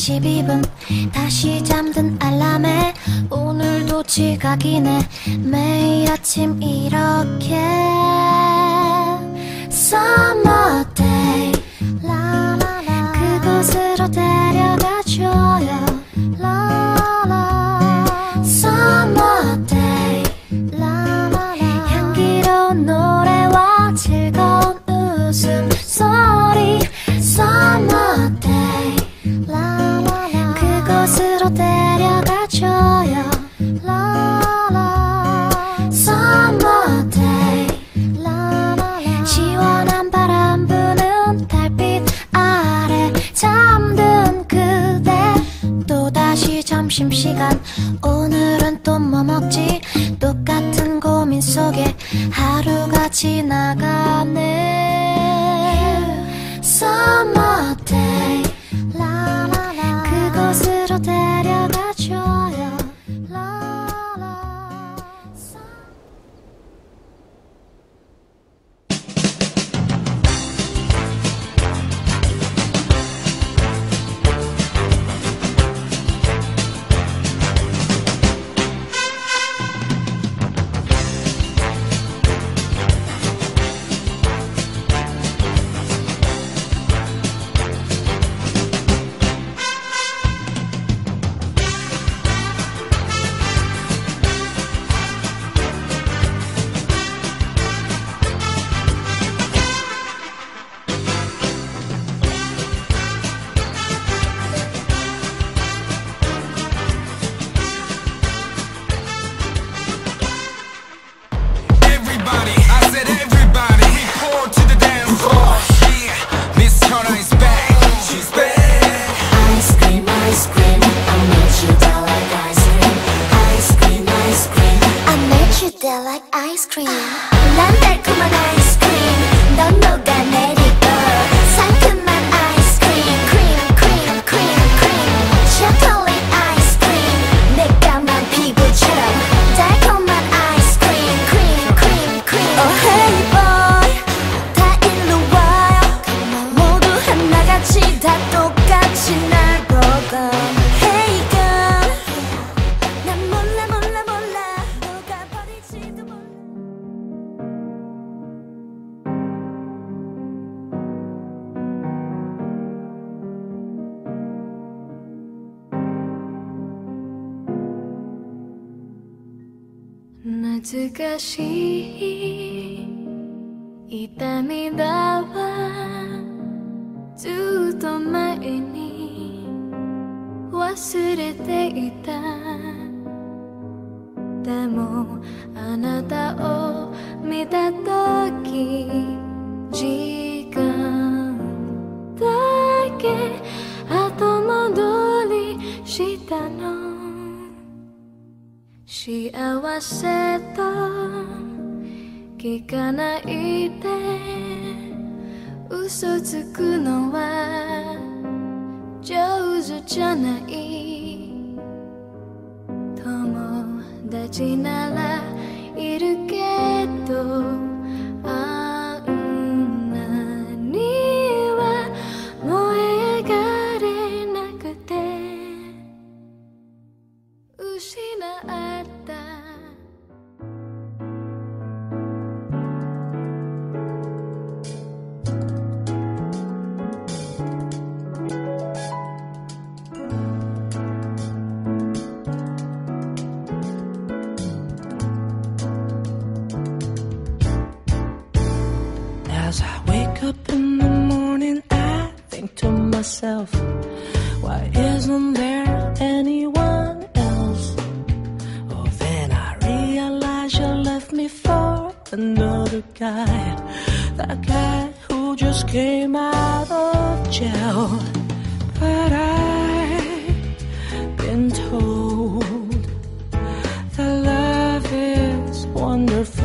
12분 다시 잠든 알람에 오늘도 지각이네. 매일 아침 이렇게 Summer day 그곳으로 데려가줘요. Summer day 향기로운 노래와 즐거운 웃음소리. Summer day 그곳으로 데려가줘요. Summer day 시원한 바람 부는 달빛 아래 잠든 그대. 또다시 점심시간 오늘은 또 뭐 먹지. 똑같은 고민 속에 하루가 지나가네. Summer day 그곳으로 데려가줘요. Like ice cream. 난 달콤한 아이스크림, 넌 녹아내리고 상큼한 아이스크림. 크림 크림 크림 크림 초콜릿 아이스크림. 내 까만 피부처럼 달콤한 아이스크림. 크림 크림 크림. Oh hey boy 다 일로 와요. 모두 하나같이 다 똑같이 날 보고. Hey girl 난 몰라 몰라 몰라 녹아버릴지도 몰라.懐かしい痛みだわ。ずっと前に忘れていた。でもあなたを見たとき時間だけ後戻りしたの。幸せと聞かないで嘘つくのは上手じゃない。友達ならいるけどあんなには燃え上がれなくて失った As I wake up in the morning, I think to myself, why isn't there anyone else? Oh, then I realize you left me for another guy, that guy who just came out of jail. But I've been told that love is wonderful.